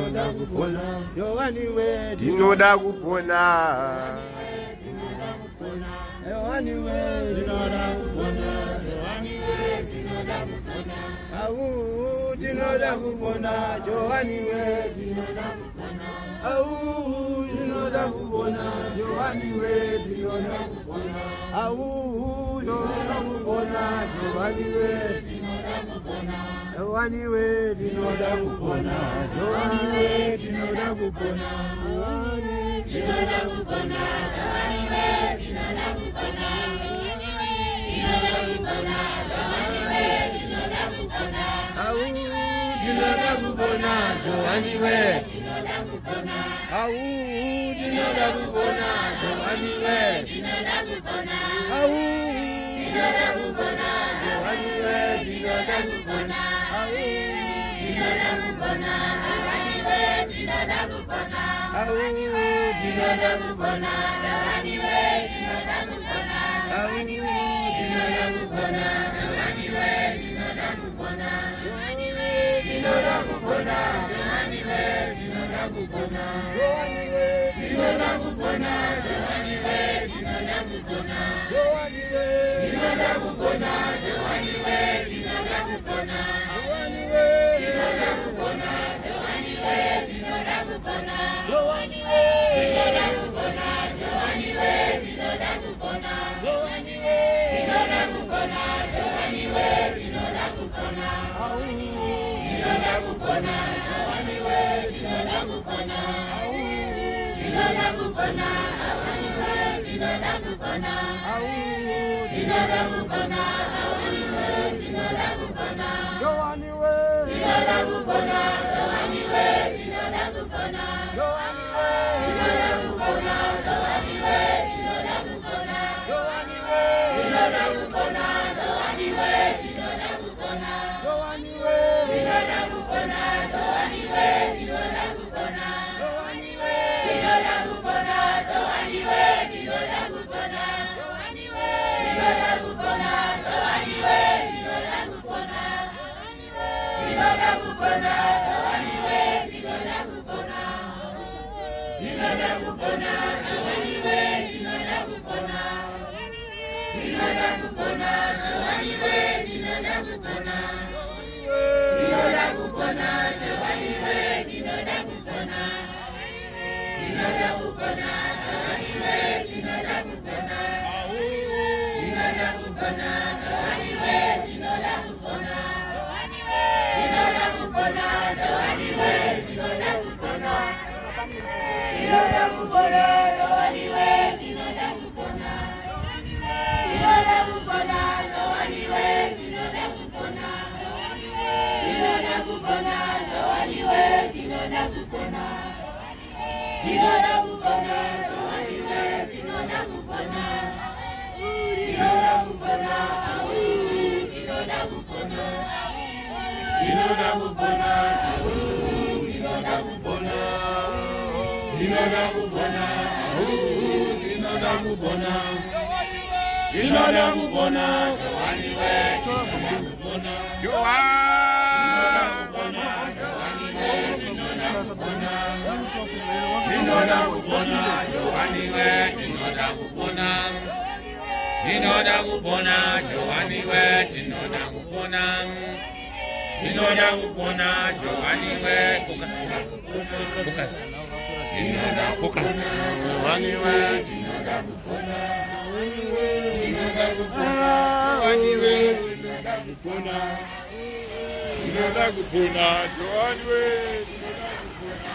Tinoda Kupona, Johane we Tinoda Kupona, Johane we Tinoda Kupona, Johane we Tinoda Kupona, Awu Tinoda Kupona, Johane we Tinoda Kupona, Awu Tinoda Kupona, Johane we Tinoda Kupona, Awu Tinoda Kupona, Johane we Tinoda Kupona, Johane we Tinoda Kupona, Johane we Tinoda Kupona, Tinoda Kupona, Johane we Tinoda Kupona, Tinoda Kupona, Johane we Tinoda Kupona, Awu Tinoda Kupona, Johane we Tinoda Kupona, Awu Tinoda Kupona, Johane we Tinoda Kupona, Awu Tinoda Kupona, Johane we Tinoda Kupona, Awu Tinoda Kupona, Johane we Tinoda Kupona, Awu Tinoda Kupona, Johane we Tinoda Kupona, Awu Tinoda Kupona, Johane we Tinoda Kupona, Johane we Tinoda Kupona, Johane we Tinoda Kupona, Johane we Tinoda Kupona, Johane we Tinoda Kupona, Johane we Tinoda Kupona, Johane we Tinoda Kupona, Johane we Tinoda Kupona, Johane we Tinoda Kupona, Johane we Tinoda Kupona, Johane we Tinoda Kupona, Johane we Tinoda Kupona, Johane we Tinoda Kupona, Au Tinoda Kupona, Johane we Tinoda Kupona, Au Tinoda Kupona, Johane we Tinoda Kupona, Au Tinoda Kupona, Johane we Tinoda Kupona, Johane we Tinoda Kupona, Johane we Tinoda Kupona, Johane we Tinoda Kupona, Johane we Tinoda Kupona, Johane we Tinoda Kupona, Johane we Tinoda Kupona, Johane we Tinoda Kupona, Johane we Tinoda Kupona, Johane we Tinoda Kupona, Johane we Tinoda Kupona, Johane we Tinoda Kupona, Johane we Tinoda Kupona, Tinoda Kupona, Johane we Tinoda Kupona, Tinoda Kupona, Johane we Tinoda Kupona, Tinoda Kupona, Johane we Tinoda Kupona, Tinoda Kupona, Johane we Tinoda Kupona, Tinoda Kupona, Johane we Tinoda Kupona, Tinoda Kupona, Johane we Tinoda Kupona, Tinoda Kupona, Johane we Tinoda Kupona, Tinoda Kupona, Johane we Tinoda Kupona, Tinoda Kupona, Johane we Tinoda Kupona, Tinoda Kupona, Johane we Tinoda Kupona, Tinoda Kupona, Johane we Tinoda Kupona, Tinoda Kupona, Tinoda Kupona, Tinoda Kupona, Tinoda Kupona, Tinoda Kupona, Tinoda Kupona, Tinoda Kupona, Johane we Tinoda Kupona, Tinoda Kupona, Johane we Tinoda Kupona, Tinoda Kupona, Johane we Tinoda Kupona, Tinoda Kupona, Johane we focus. Tinoda focus. Johane we Tinoda Kupona, Tinoda Kupona, Johane we Tinoda Kupona, Tinoda Kupona, Johane we Tinoda Kupona.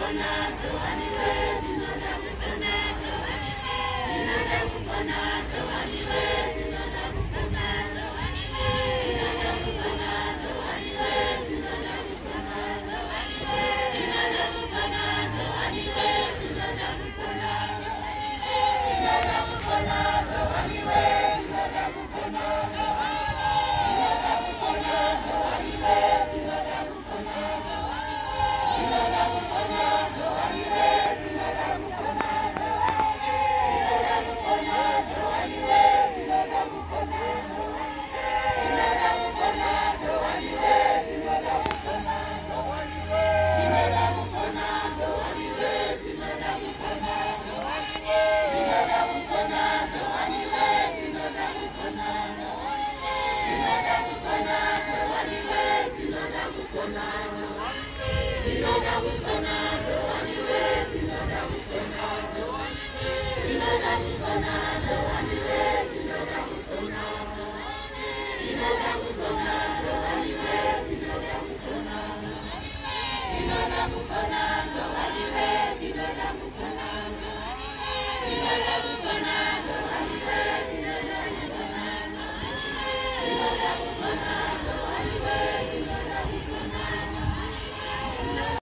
Tinoda Kupona